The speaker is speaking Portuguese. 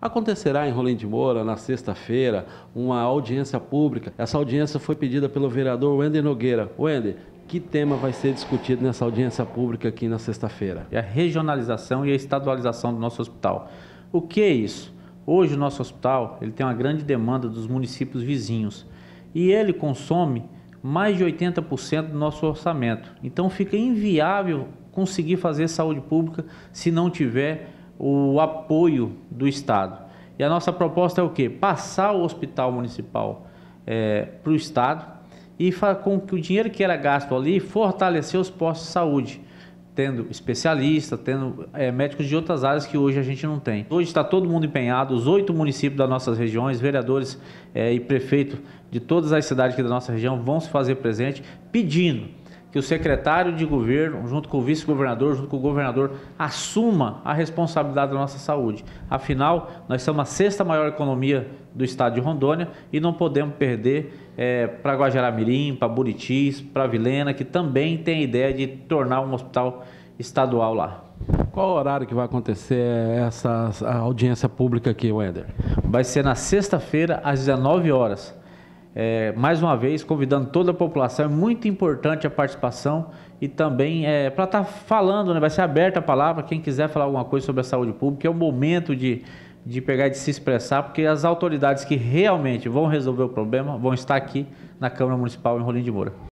Acontecerá em Rolim de Moura, na sexta-feira, uma audiência pública. Essa audiência foi pedida pelo vereador Wender Nogueira. Wender, que tema vai ser discutido nessa audiência pública aqui na sexta-feira? É a regionalização e a estadualização do nosso hospital. O que é isso? Hoje o nosso hospital ele tem uma grande demanda dos municípios vizinhos e ele consome mais de 80% do nosso orçamento. Então fica inviável conseguir fazer saúde pública se não tiver o apoio do Estado. E a nossa proposta é o quê? Passar o hospital municipal para o Estado e com que o dinheiro que era gasto ali fortalecer os postos de saúde, tendo especialistas, tendo médicos de outras áreas que hoje a gente não tem. Hoje está todo mundo empenhado, os 8 municípios das nossas regiões, vereadores e prefeitos de todas as cidades aqui da nossa região vão se fazer presente, pedindo que o secretário de governo, junto com o vice-governador, junto com o governador, assuma a responsabilidade da nossa saúde. Afinal, nós somos a 6ª maior economia do estado de Rondônia e não podemos perder para Guajará-Mirim, para Buritis, para Vilhena, que também tem a ideia de tornar um hospital estadual lá. Qual o horário que vai acontecer essa audiência pública aqui, Wender? Vai ser na sexta-feira, às 19 horas. Mais uma vez, convidando toda a população, é muito importante a participação e também para estar falando, vai ser aberta a palavra, quem quiser falar alguma coisa sobre a saúde pública, é o momento de pegar e de se expressar, porque as autoridades que realmente vão resolver o problema vão estar aqui na Câmara Municipal em Rolim de Moura.